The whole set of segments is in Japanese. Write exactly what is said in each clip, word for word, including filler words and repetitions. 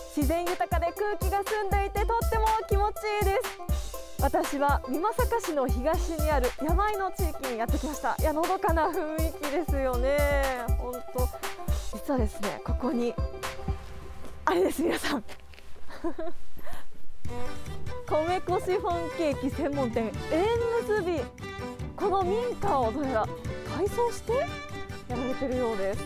自然豊かで空気が澄んでいてとっても気持ちいいです。私は美作市の東にある山あいの地域にやってきました。いや、のどかな雰囲気ですよね。本当、実はですね、ここにあれです、皆さん米粉シフォンケーキ専門店縁結び、この民家をどうやら改装してやられてるようです。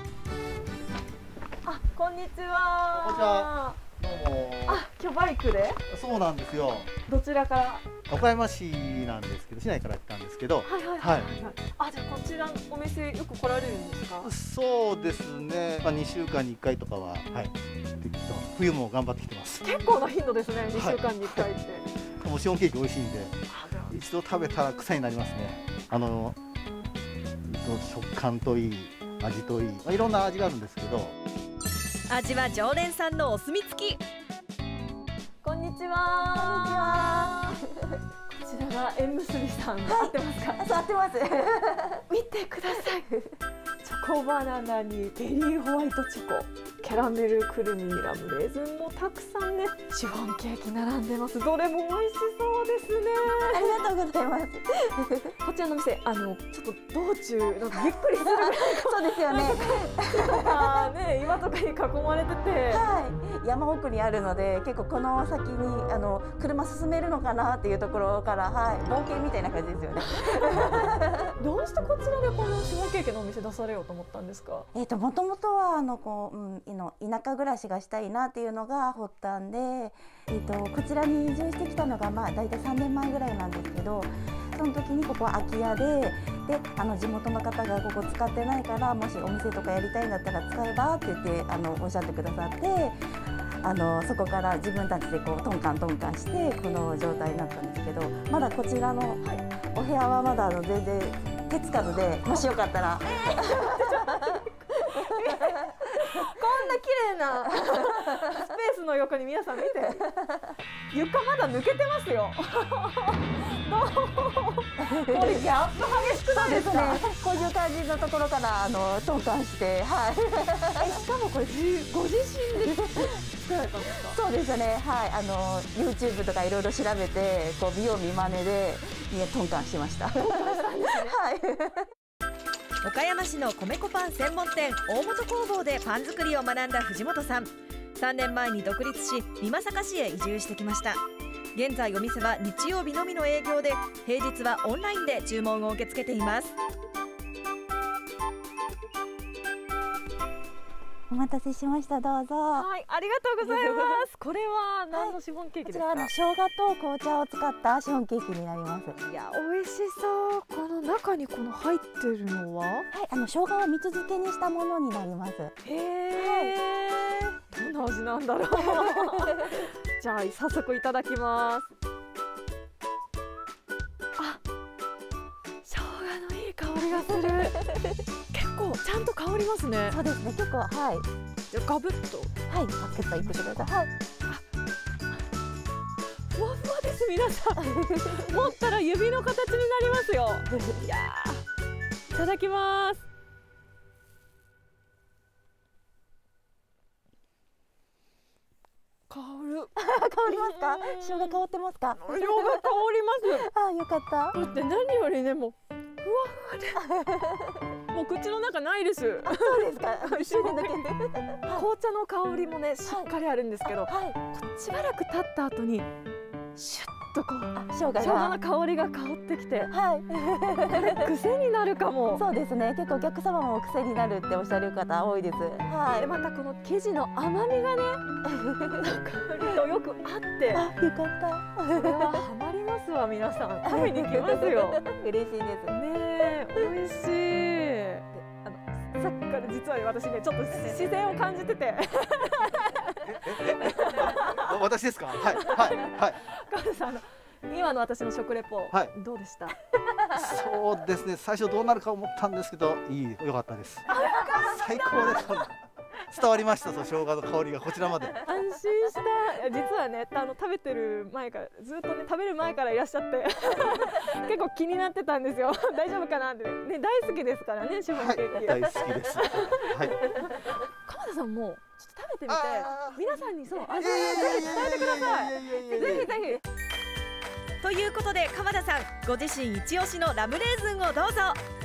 あ、こんにちは。 こんにちは。どうも。 あ、今日バイクで？ そうなんですよ。 どちらから？ 岡山市なんですけど、市内から来たんですけど。 はいはいはい。あ、じゃあこちらのお店よく来られるんですか？ そうですね。まあにしゅうかんにいっかいとかは、はい、行ってきてます。冬も頑張ってきてます。 結構な頻度ですね。にしゅうかんにいっかいって。 もうシフォンケーキ美味しいんで、一度食べたら癖になりますね。あの食感といい、味といい、まあいろんな味があるんですけど。 味は常連さんのお墨付き。 こんにちは。こんにちは。こちらが縁結びさん、はい、合ってますか？ 合ってます。 見てください。チョコバナナにベリーホワイトチョコ、キャラメルクルミラムレーズンもたくさんね、シフォンケーキ並んでます。どれも美味しそうですね。 ありがとうございます。 こちらの店、あのちょっと道中なんかびっくりするぐらいそうですよね。 とかね、岩とかに囲まれてて、 はい、山奥にあるので、結構この先にあの車進めるのかなっていうところから、はい、冒険みたいな感じですよね。 どうしてこちらでこのシフォンケーキのお店出されようと思ったんですか？ えっともともとはあのこう、うん、の田舎暮らしがしたいなっていうのが発端で、えっとこちらに移住してきたのがまあ大体さんねんまえぐらいなんですけど、その時にここは空き家で、であの地元の方がここ使ってないから、もしお店とかやりたいんだったら使えばって言ってあのおっしゃってくださって。あのそこから自分たちでこうトンカントンカンしてこの状態になったんですけど、まだこちらのお部屋はまだあの全然手つかずで、もしよかったら。 こんな綺麗なスペースの横に皆さん見て、床まだ抜けてますよ。これギャップ激しくないですか？ こういう感じのところからあのトンカンして、はい。 え、しかもこれご自身で作られたんですか？ そうですね、はい、あの YouTube とかいろいろ調べて、こう美容見真似でトンカンしました。トンカンしたんですね。はい。 岡山市の米粉パン専門店大本工房でパン作りを学んだ藤本さん、さんねんまえに独立し美作市へ移住してきました。現在お店は日曜日のみの営業で、平日はオンラインで注文を受け付けています。 お待たせしました。どうぞ。 はい、ありがとうございます。これは何のシフォンケーキですか？ はい、こちらは生姜と紅茶を使ったシフォンケーキになります。 いや、美味しそう。この中にこの入ってるのは、はい、 あの生姜を蜜漬けにしたものになります。 へえ、はい、どんな味なんだろう。じゃあ早速いただきます。あ、生姜のいい香りがする。結構ちゃんと香りますね。 そうですね、結構、はい。 じゃあガブッと、 はい、パクッといってください。はい。 ふわふわです、皆さん。持ったら指の形になりますよ。いやー、いただきます。香る。 香りますか？生姜香ってますか？ 生姜香ります。 あ、よかった。 だって何よりね、もうふわふわで、もう口の中ないです。 あ、そうですか。一瞬だけ。 紅茶の香りもね、しっかりあるんですけど、はい、しばらく経った後にシュッとこう生姜の香りが香ってきて、はい、癖になるかも。 そうですね、結構お客様も癖になるっておっしゃる方多いです。 はい、でまたこの生地の甘みがね、香りとよく合って、 あ、よかった。 それはハマりますわ。皆さん食べに来ますよ。 嬉しいです。 ね、美味しい。で、あのさっきから実は私ね、ちょっと視線を感じてて。 私ですか？はいはいはい。 川田さん、あの今の私の食レポ、はい、どうでした？ そうですね、最初どうなるか思ったんですけど、いい、良かったです。最高です。伝わりました。そう、生姜の香りがこちらまで。 安心した。実はね、あの食べてる前からずっとね、食べる前からいらっしゃって結構気になってたんですよ。大丈夫かなってね、大好きですからね、シフォンケーキ。 はい、大好きです。はい。 川田田さんもちょっと食べてみてあー皆さんにそう味をいやいやいやぜひ伝えてください。 いやいやいやいやいやぜひぜひ。 ということで鎌田さん、ご自身一押しのラムレーズンをどうぞ。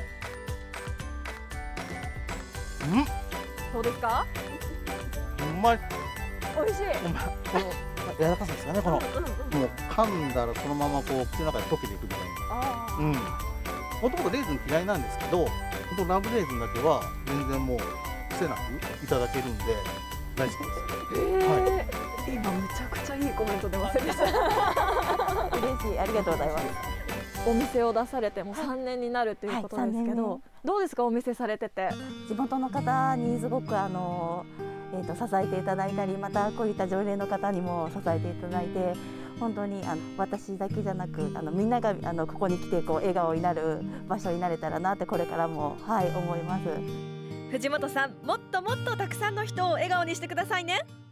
どうですか？ うんうまい。 美味しい。 うまい。この柔らかさですかね、このうんうん。 もう噛んだらそのままこう口の中で溶けていくみたいな。 あうん。もともとレーズン嫌いなんですけど、本当ラムレーズンだけは全然もう癖なくいただけるんで大好きです。 あ。へえ。今めちゃくちゃいいコメント出ませんでした。 嬉しい、ありがとうございます。 お店を出されてもさんねんになるということですけど、 はいどうですかお店されてて？ 地元の方にすごくあの、えー、と支えていただいたり、またこういった常連の方にも支えていただいて、本当にあの私だけじゃなくあのみんながあのここに来てこう笑顔になる場所になれたらなってこれからも、はい、思います。 藤本さん、もっともっとたくさんの人を笑顔にしてくださいね。